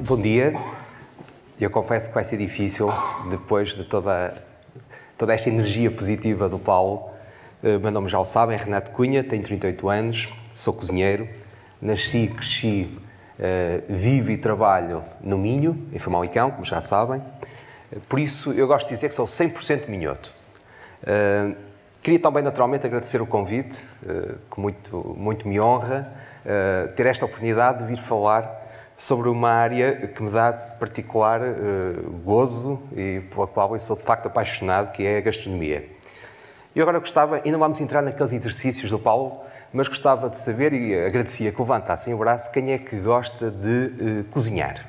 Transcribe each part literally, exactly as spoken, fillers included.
Bom dia. Eu confesso que vai ser difícil, depois de toda, toda esta energia positiva do Paulo. Uh, meu nome já o sabem, Renato Cunha, tenho trinta e oito anos, sou cozinheiro, nasci, cresci, uh, vivo e trabalho no Minho, em Famalicão, como já sabem. Uh, por isso, eu gosto de dizer que sou cem por cento minhoto. Uh, queria também, naturalmente, agradecer o convite, uh, que muito, muito me honra, uh, ter esta oportunidade de vir falar sobre uma área que me dá particular uh, gozo e pela qual eu sou de facto apaixonado, que é a gastronomia. E agora gostava, e não vamos entrar naqueles exercícios do Paulo, mas gostava de saber, e agradecia que levantassem o braço, quem é que gosta de uh, cozinhar?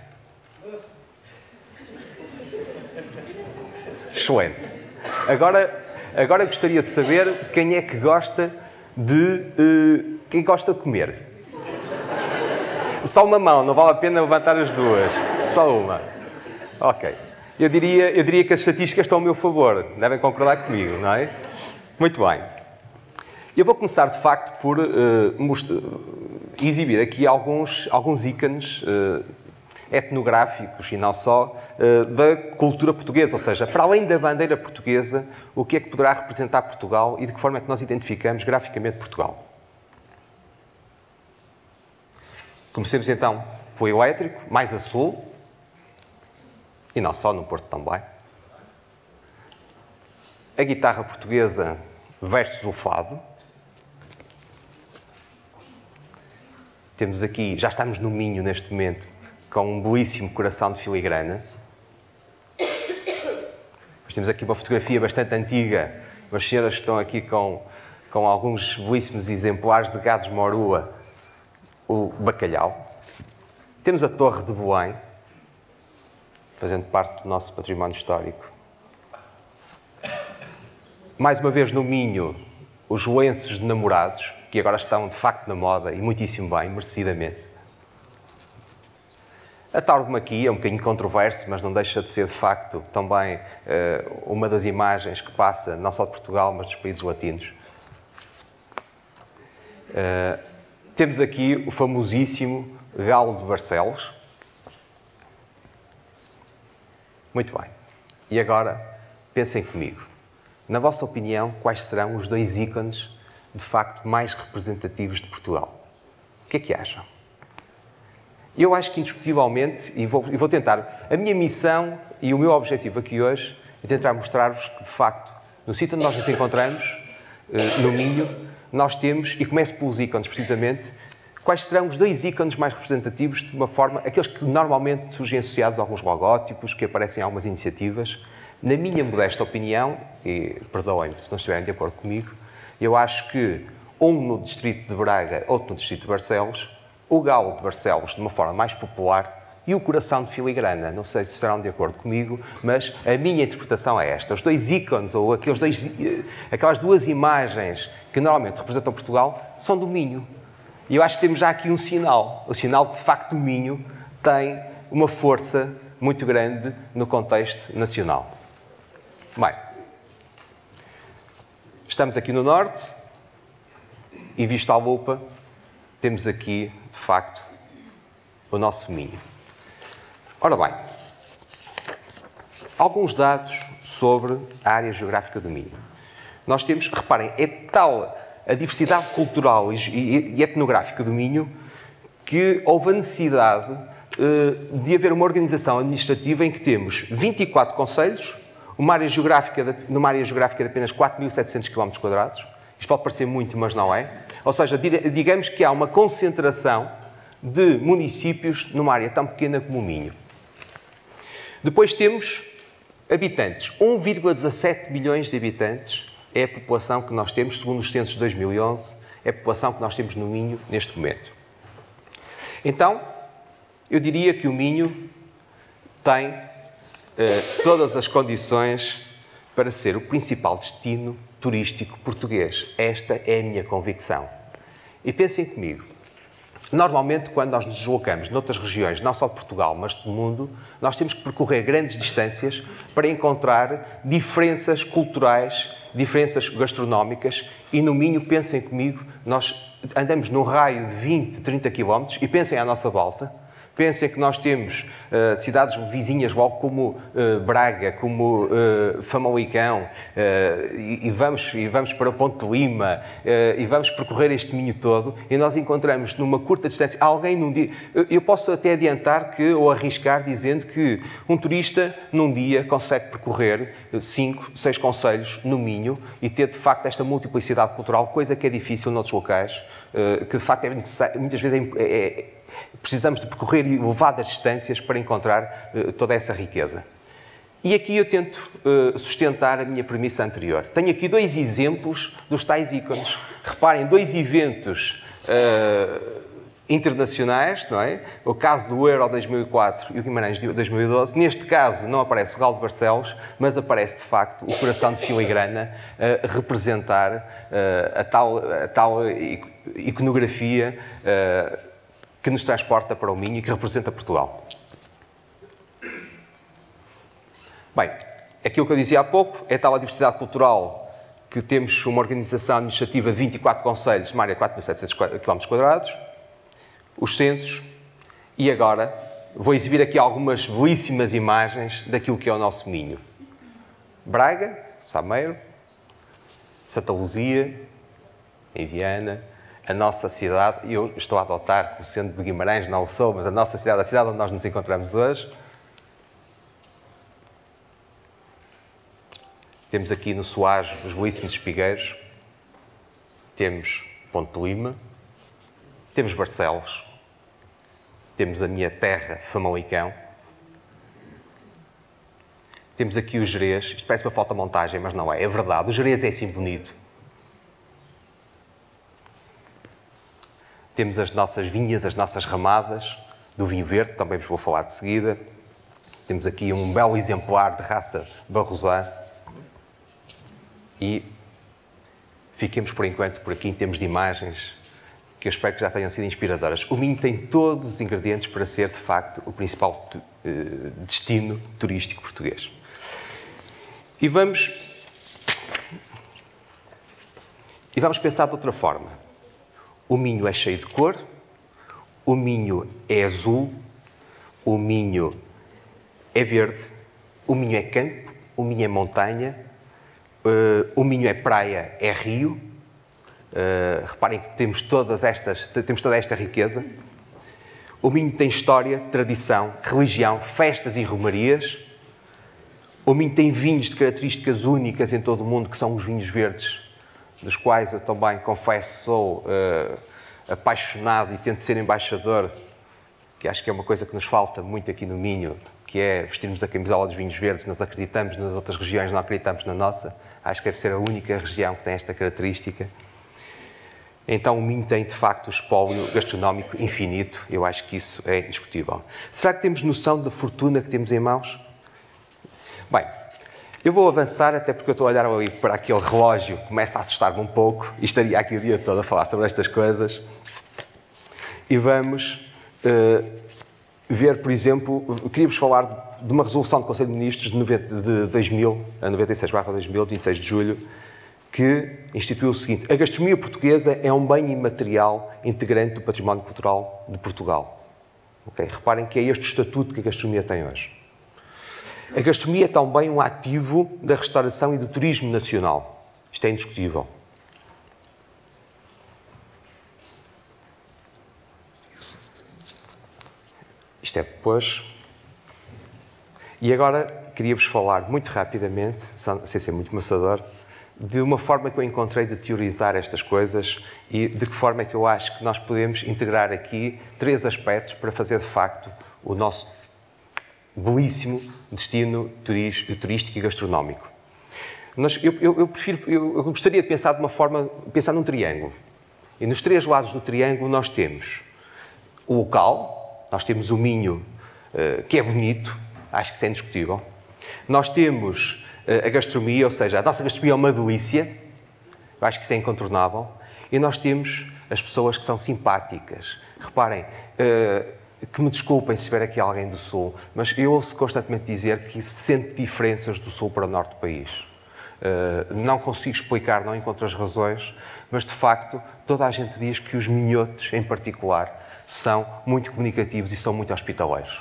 Excelente. Agora, agora gostaria de saber quem é que gosta de... Uh, quem gosta de comer? Só uma mão, não vale a pena levantar as duas. Só uma. Ok. Eu diria, eu diria que as estatísticas estão ao meu favor. Devem concordar comigo, não é? Muito bem. Eu vou começar, de facto, por uh, mostrar, exibir aqui alguns, alguns ícones uh, etnográficos, e não só, uh, da cultura portuguesa. Ou seja, para além da bandeira portuguesa, o que é que poderá representar Portugal e de que forma é que nós identificamos graficamente Portugal. Comecemos então pelo elétrico, mais a sul, e não só, no Porto também. A guitarra portuguesa versus o fado. Temos aqui, já estamos no Minho neste momento, com um belíssimo coração de filigrana. Mas temos aqui uma fotografia bastante antiga. As senhoras estão aqui com, com alguns belíssimos exemplares de gados morua, o bacalhau. Temos a Torre de Belém, fazendo parte do nosso património histórico. Mais uma vez no Minho, os lenços de namorados, que agora estão de facto na moda e muitíssimo bem, merecidamente. A tauromaquia é um bocadinho controverso, mas não deixa de ser de facto também uh, uma das imagens que passa não só de Portugal, mas dos países latinos. Uh, Temos aqui o famosíssimo Galo de Barcelos. Muito bem. E agora, pensem comigo. Na vossa opinião, quais serão os dois ícones, de facto, mais representativos de Portugal? O que é que acham? Eu acho que, indiscutivelmente, e vou, e vou tentar, a minha missão e o meu objetivo aqui hoje é tentar mostrar-vos que, de facto, no sítio onde nós nos encontramos, no Minho, nós temos, e começo pelos ícones precisamente, quais serão os dois ícones mais representativos de uma forma, aqueles que normalmente surgem associados a alguns logótipos, que aparecem em algumas iniciativas. Na minha modesta opinião, e perdoem-me se não estiverem de acordo comigo, eu acho que um no distrito de Braga, outro no distrito de Barcelos, o Galo de Barcelos de uma forma mais popular e o coração de filigrana. Não sei se estarão de acordo comigo, mas a minha interpretação é esta. Os dois ícones, ou aqueles dois, aquelas duas imagens que normalmente representam Portugal, são do Minho. E eu acho que temos já aqui um sinal. O sinal de, de facto, o Minho tem uma força muito grande no contexto nacional. Bem, estamos aqui no Norte e, visto à lupa, temos aqui, de facto, o nosso Minho. Ora bem, alguns dados sobre a área geográfica do Minho. Nós temos, reparem, é tal a diversidade cultural e etnográfica do Minho que houve a necessidade uh, de haver uma organização administrativa em que temos vinte e quatro concelhos, uma área geográfica de, numa área geográfica de apenas quatro mil e setecentos quilómetros quadrados. Isto pode parecer muito, mas não é. Ou seja, digamos que há uma concentração de municípios numa área tão pequena como o Minho. Depois temos habitantes. um vírgula dezassete milhões de habitantes é a população que nós temos, segundo os censos de dois mil e onze, é a população que nós temos no Minho neste momento. Então, eu diria que o Minho tem eh, todas as condições para ser o principal destino turístico português. Esta é a minha convicção. E pensem comigo. Normalmente, quando nós nos deslocamos noutras regiões, não só de Portugal, mas do mundo, nós temos que percorrer grandes distâncias para encontrar diferenças culturais, diferenças gastronómicas, e no Minho, pensem comigo, nós andamos num raio de vinte, trinta quilómetros, e pensem à nossa volta, Pensem que nós temos uh, cidades vizinhas, logo como uh, Braga, como uh, Famalicão, uh, e, e, vamos, e vamos para o Ponte de Lima, uh, e vamos percorrer este Minho todo, e nós encontramos numa curta distância alguém num dia... Eu, eu posso até adiantar que, ou arriscar dizendo que um turista num dia consegue percorrer cinco, seis concelhos no Minho e ter de facto esta multiplicidade cultural, coisa que é difícil noutros locais, uh, que de facto é necessário, muitas vezes é, é precisamos de percorrer elevadas distâncias para encontrar uh, toda essa riqueza. E aqui eu tento uh, sustentar a minha premissa anterior. Tenho aqui dois exemplos dos tais ícones. Reparem, dois eventos uh, internacionais, não é? O caso do Euro dois mil e quatro e o Guimarães de dois mil e doze. Neste caso não aparece o Galo de Barcelos, mas aparece de facto o coração de filigrana a uh, representar uh, a tal, a tal iconografia uh, que nos transporta para o Minho e que representa Portugal. Bem, aquilo que eu dizia há pouco é tal a diversidade cultural que temos uma organização administrativa de vinte e quatro concelhos, uma área de quatro mil e setecentos quilómetros quadrados, os censos, e agora vou exibir aqui algumas belíssimas imagens daquilo que é o nosso Minho. Braga, Sameiro, Santa Luzia, em Viana, a nossa cidade, eu estou a adotar o centro de Guimarães, não o sou, mas a nossa cidade, a cidade onde nós nos encontramos hoje. Temos aqui no Soajo os belíssimos espigueiros, temos Ponte de Lima, temos Barcelos, temos a minha terra, Famalicão, temos aqui o Gerês, isto parece uma fotomontagem, mas não é, é verdade, o Gerês é assim bonito. Temos as nossas vinhas, as nossas ramadas do vinho verde, que também vos vou falar de seguida. Temos aqui um belo exemplar de raça Barrosá. E fiquemos por enquanto por aqui em termos de imagens, que eu espero que já tenham sido inspiradoras. O Minho tem todos os ingredientes para ser, de facto, o principal uh, destino turístico português. E vamos, e vamos pensar de outra forma. O Minho é cheio de cor, o Minho é azul, o Minho é verde, o Minho é campo, o Minho é montanha, uh, o Minho é praia, é rio. Uh, reparem que temos, todas estas, temos toda esta riqueza. O Minho tem história, tradição, religião, festas e romarias. O Minho tem vinhos de características únicas em todo o mundo, que são os vinhos verdes, dos quais eu também, confesso, sou uh, apaixonado e tento ser embaixador, que acho que é uma coisa que nos falta muito aqui no Minho, que é vestirmos a camisola dos vinhos verdes. Nós acreditamos nas outras regiões, não acreditamos na nossa. Acho que deve ser a única região que tem esta característica. Então o Minho tem, de facto, um espólio gastronómico infinito. Eu acho que isso é indiscutível. Será que temos noção da fortuna que temos em mãos? Bem, eu vou avançar, até porque eu estou a olhar ali para aquele relógio, começa a assustar-me um pouco, e estaria aqui o dia todo a falar sobre estas coisas. E vamos uh, ver, por exemplo, queria-vos falar de uma resolução do Conselho de Ministros de, noventa, de dois mil, a noventa e seis barra dois mil, de vinte e seis de julho, que instituiu o seguinte: a gastronomia portuguesa é um bem imaterial integrante do património cultural de Portugal. Okay? Reparem que é este o estatuto que a gastronomia tem hoje. A gastronomia é também um ativo da restauração e do turismo nacional. Isto é indiscutível. Isto é depois. E agora queria-vos falar muito rapidamente, sem ser muito maçador, de uma forma que eu encontrei de teorizar estas coisas e de que forma é que eu acho que nós podemos integrar aqui três aspectos para fazer, de facto, o nosso belíssimo destino turístico e gastronómico. Nós, eu, eu, eu, prefiro, eu, eu gostaria de pensar de uma forma, pensar num triângulo. E nos três lados do triângulo nós temos o local, nós temos o Minho, uh, que é bonito, acho que isso é indiscutível. Nós temos uh, a gastronomia, ou seja, a nossa gastronomia é uma delícia, eu acho que isso é incontornável. E nós temos as pessoas que são simpáticas. Reparem, uh, que me desculpem se tiver aqui alguém do Sul, mas eu ouço constantemente dizer que se sente diferenças do Sul para o Norte do país. Uh, não consigo explicar, não encontro as razões, mas de facto toda a gente diz que os minhotos, em particular, são muito comunicativos e são muito hospitaleiros.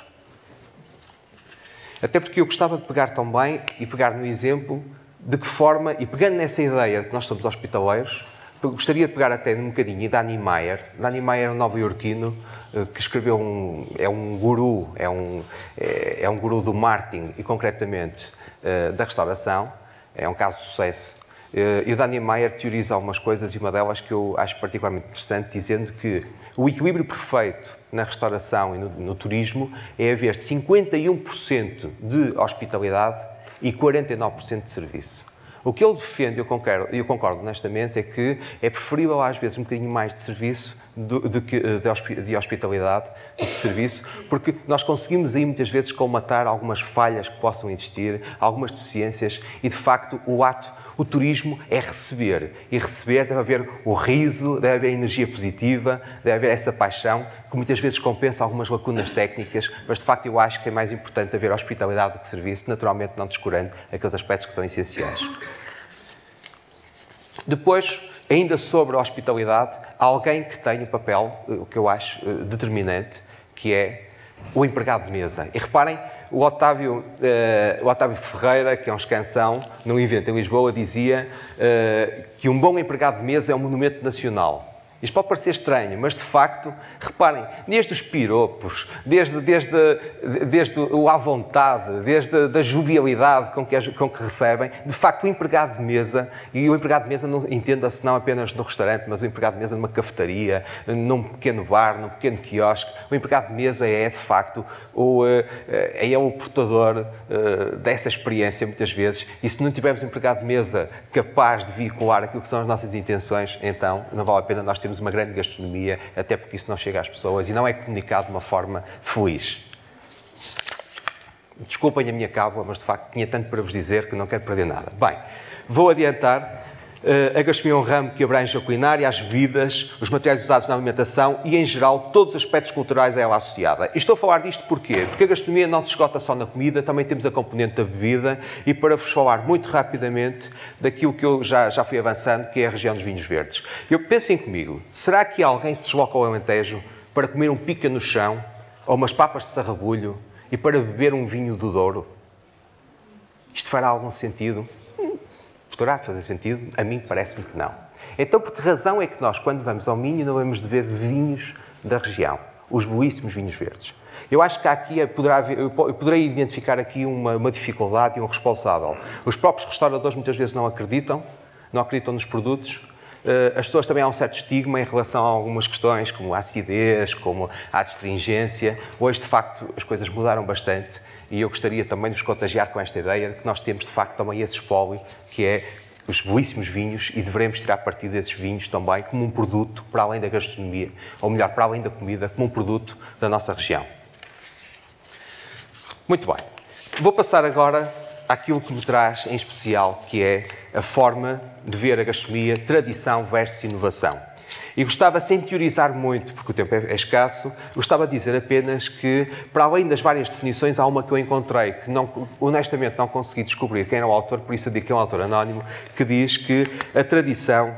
Até porque eu gostava de pegar também e pegar no exemplo de que forma, e pegando nessa ideia de que nós somos hospitaleiros, gostaria de pegar até um bocadinho em Danny Meyer. Danny Meyer é um nova-iorquino que escreveu um... é um guru, é um, é, é um guru do marketing e, concretamente, da restauração. É um caso de sucesso. E o Danny Meyer teoriza algumas coisas e uma delas que eu acho particularmente interessante, dizendo que o equilíbrio perfeito na restauração e no, no turismo é haver cinquenta e um por cento de hospitalidade e quarenta e nove por cento de serviço. O que ele defende, e eu concordo, eu concordo honestamente, é que é preferível às vezes um bocadinho mais de serviço do, de, de, de hospitalidade do que de serviço, porque nós conseguimos aí muitas vezes colmatar algumas falhas que possam existir, algumas deficiências e de facto o ato, o turismo é receber. E receber deve haver o riso, deve haver energia positiva, deve haver essa paixão que muitas vezes compensa algumas lacunas técnicas, mas de facto eu acho que é mais importante haver hospitalidade do que serviço, naturalmente não descurando aqueles aspectos que são essenciais. Depois, ainda sobre a hospitalidade, há alguém que tem um papel, o que eu acho determinante, que é o empregado de mesa. E reparem, o Otávio, uh, o Otávio Ferreira, que é um escansão, num evento em Lisboa, dizia uh, que um bom empregado de mesa é um monumento nacional. Isto pode parecer estranho, mas de facto, reparem, desde os piropos, desde, desde, desde o à vontade, desde a jovialidade com que, com que recebem, de facto o empregado de mesa, e o empregado de mesa não entenda-se não apenas no restaurante, mas o empregado de mesa numa cafetaria, num pequeno bar, num pequeno quiosque, o empregado de mesa é de facto o, é o portador dessa experiência muitas vezes, e se não tivermos um empregado de mesa capaz de veicular aquilo que são as nossas intenções, então não vale a pena nós termos temos uma grande gastronomia, até porque isso não chega às pessoas e não é comunicado de uma forma feliz. Desculpem a minha cábula, mas de facto tinha tanto para vos dizer que não quero perder nada. Bem, vou adiantar. A gastronomia é um ramo que abrange a culinária, as bebidas, os materiais usados na alimentação e, em geral, todos os aspectos culturais a ela associada. E estou a falar disto porquê? Porque a gastronomia não se esgota só na comida, também temos a componente da bebida e para vos falar muito rapidamente daquilo que eu já, já fui avançando, que é a região dos vinhos verdes. Eu pensem comigo, será que alguém se desloca ao Alentejo para comer um pica no chão ou umas papas de sarrabulho e para beber um vinho do Douro? Isto fará algum sentido? Poderá fazer sentido? A mim parece-me que não. Então, por que razão é que nós, quando vamos ao Minho, não vamos beber vinhos da região? Os belíssimos vinhos verdes. Eu acho que aqui poderá haver, eu poderei identificar aqui uma, uma dificuldade e um responsável. Os próprios restauradores muitas vezes não acreditam, não acreditam nos produtos. As pessoas também há um certo estigma em relação a algumas questões, como a acidez, como a astringência. Hoje, de facto, as coisas mudaram bastante e eu gostaria também de vos contagiar com esta ideia de que nós temos, de facto, também esse espólio, que é os belíssimos vinhos, e devemos tirar partido desses vinhos também como um produto para além da gastronomia, ou melhor, para além da comida, como um produto da nossa região. Muito bem. Vou passar agora àquilo que me traz em especial, que é a forma de ver a gastronomia, tradição versus inovação. E gostava, sem teorizar muito, porque o tempo é escasso, gostava de dizer apenas que, para além das várias definições, há uma que eu encontrei, que não, honestamente não consegui descobrir quem era o autor, por isso eu digo que é um autor anónimo, que diz que a tradição,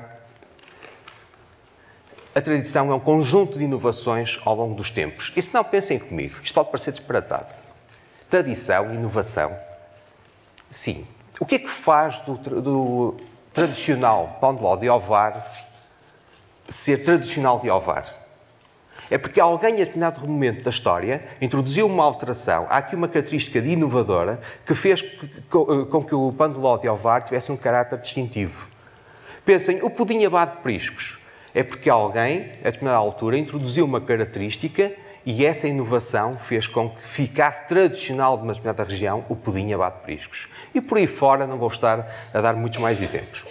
a tradição é um conjunto de inovações ao longo dos tempos. E se não, pensem comigo, isto pode parecer disparatado. Tradição, inovação, sim. O que é que faz do, do tradicional pão de ló de Ovar ser tradicional de Ovar? É porque alguém, a determinado momento da história, introduziu uma alteração. Há aqui uma característica de inovadora que fez com que o pão de ló de Ovar tivesse um caráter distintivo. Pensem, o pudim abado de periscos. É porque alguém, a determinada altura, introduziu uma característica e essa inovação fez com que ficasse tradicional de uma determinada região o pudim abado de periscos. E por aí fora não vou estar a dar muitos mais exemplos.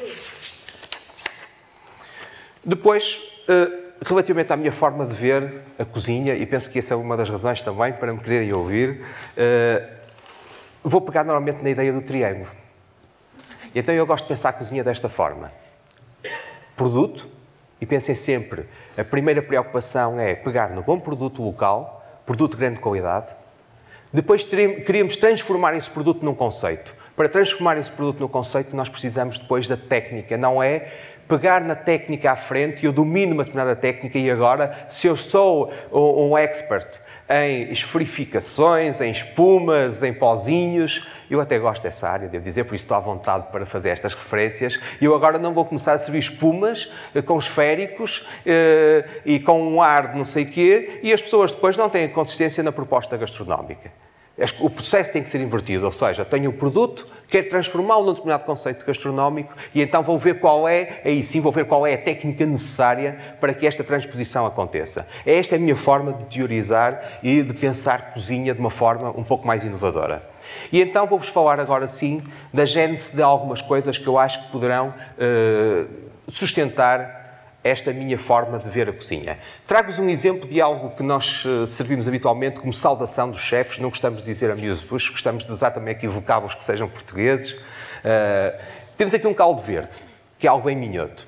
Depois, relativamente à minha forma de ver a cozinha, e penso que essa é uma das razões também para me quererem ouvir, vou pegar normalmente na ideia do triângulo. Então eu gosto de pensar a cozinha desta forma. Produto, e pensem sempre, a primeira preocupação é pegar no bom produto local, produto de grande qualidade. Depois queríamos transformar esse produto num conceito. Para transformar esse produto num conceito, nós precisamos depois da técnica, não é pegar na técnica à frente, eu domino uma determinada técnica e agora, se eu sou um expert em esferificações, em espumas, em pozinhos, eu até gosto dessa área, devo dizer, por isso estou à vontade para fazer estas referências. Eu agora não vou começar a servir espumas com esféricos eh, e com um ar de não sei o quê, e as pessoas depois não têm consistência na proposta gastronómica. O processo tem que ser invertido, ou seja, tenho um produto, quero transformá-lo num determinado conceito gastronómico e então vou ver qual é, aí sim vou ver qual é a técnica necessária para que esta transposição aconteça. Esta é a minha forma de teorizar e de pensar cozinha de uma forma um pouco mais inovadora. E então vou-vos falar agora sim da gênese de algumas coisas que eu acho que poderão uh, sustentar esta minha forma de ver a cozinha. Trago-vos um exemplo de algo que nós uh, servimos habitualmente como saudação dos chefes. Não gostamos de dizer amuse-bouche, gostamos de usar também aqui vocábulos que sejam portugueses. Uh, temos aqui um caldo verde, que é algo bem minhoto.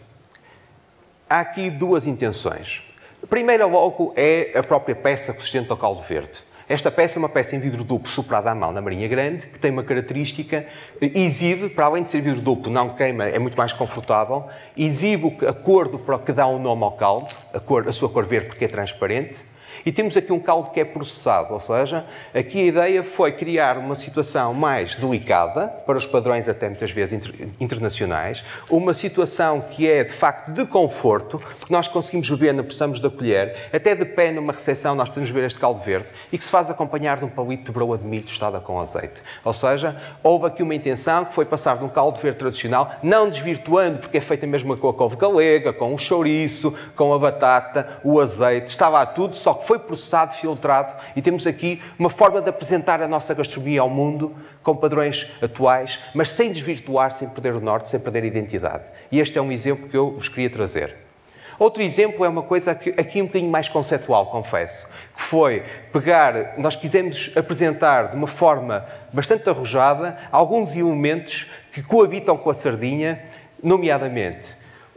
Há aqui duas intenções. A primeira logo é a própria peça que sustenta o caldo verde. Esta peça é uma peça em vidro duplo soprada à mão na Marinha Grande, que tem uma característica, exibe, para além de ser vidro duplo, não queima, é muito mais confortável, exibe a cor do, que dá o nome ao caldo, a, cor, a sua cor verde porque é transparente, e temos aqui um caldo que é processado, ou seja, aqui a ideia foi criar uma situação mais delicada, para os padrões até muitas vezes inter, internacionais, uma situação que é de facto de conforto, porque nós conseguimos beber, não precisamos da colher, até de pé numa recepção nós podemos beber este caldo verde, e que se faz acompanhar de um palito de broa de milho tostada com azeite. Ou seja, houve aqui uma intenção que foi passar de um caldo verde tradicional, não desvirtuando, porque é feita mesmo com a couve galega, com o chouriço, com a batata, o azeite, estava tudo, só que foi processado, filtrado, e temos aqui uma forma de apresentar a nossa gastronomia ao mundo com padrões atuais, mas sem desvirtuar, sem perder o norte, sem perder a identidade. E este é um exemplo que eu vos queria trazer. Outro exemplo é uma coisa aqui, aqui um bocadinho mais conceptual, confesso, que foi pegar, nós quisemos apresentar de uma forma bastante arrojada alguns elementos que coabitam com a sardinha, nomeadamente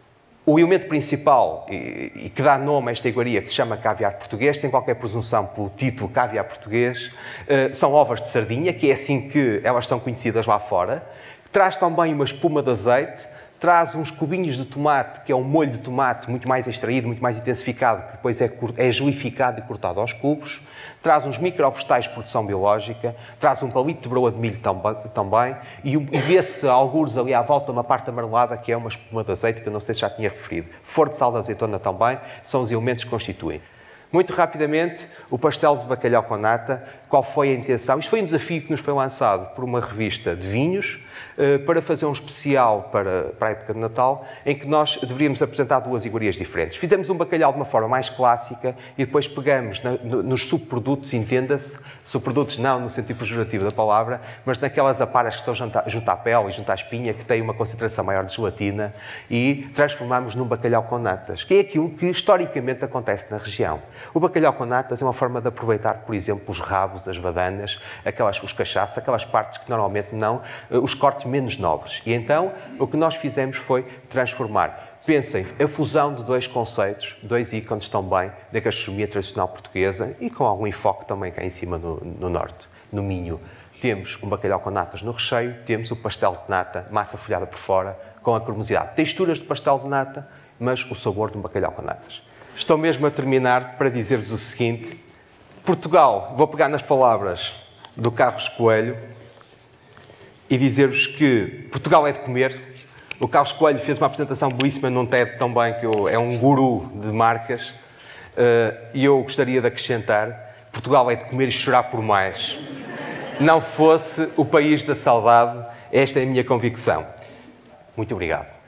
o elemento principal e, e que dá nome a esta iguaria, que se chama caviar português, sem qualquer presunção pelo título caviar português, uh, são ovas de sardinha, que é assim que elas são conhecidas lá fora. Traz também uma espuma de azeite, traz uns cubinhos de tomate, que é um molho de tomate muito mais extraído, muito mais intensificado, que depois é, é gelificado e cortado aos cubos. Traz uns microvegetais de produção biológica, traz um palito de broa de milho também, e, e vê-se algures ali à volta uma parte amarelada, que é uma espuma de azeite, que eu não sei se já tinha referido. Flor de sal de azeitona também, são os elementos que constituem. Muito rapidamente, o pastel de bacalhau com nata, qual foi a intenção? Isto foi um desafio que nos foi lançado por uma revista de vinhos, para fazer um especial para, para a época de Natal, em que nós deveríamos apresentar duas iguarias diferentes. Fizemos um bacalhau de uma forma mais clássica e depois pegamos na, no, nos subprodutos, entenda-se, subprodutos não no sentido pejorativo da palavra, mas naquelas aparas que estão junto à, junto à pele e junto à espinha, que têm uma concentração maior de gelatina, e transformamos num bacalhau com natas, que é aquilo que historicamente acontece na região. O bacalhau com natas é uma forma de aproveitar, por exemplo, os rabos, as badanas, aquelas, os cachaços, aquelas partes que normalmente não, os cortes menos nobres. E então, o que nós fizemos foi transformar. Pensem, a fusão de dois conceitos, dois ícones também da gastronomia tradicional portuguesa e com algum enfoque também cá em cima no, no norte, no Minho. Temos um bacalhau com natas no recheio, temos o pastel de nata, massa folhada por fora, com a cremosidade. Texturas de pastel de nata, mas o sabor de um bacalhau com natas. Estou mesmo a terminar para dizer-vos o seguinte. Portugal, vou pegar nas palavras do Carlos Coelho e dizer-vos que Portugal é de comer. O Carlos Coelho fez uma apresentação belíssima num TED também, que eu, é um guru de marcas, uh, e eu gostaria de acrescentar: Portugal é de comer e chorar por mais. Não fosse o país da saudade, esta é a minha convicção. Muito obrigado.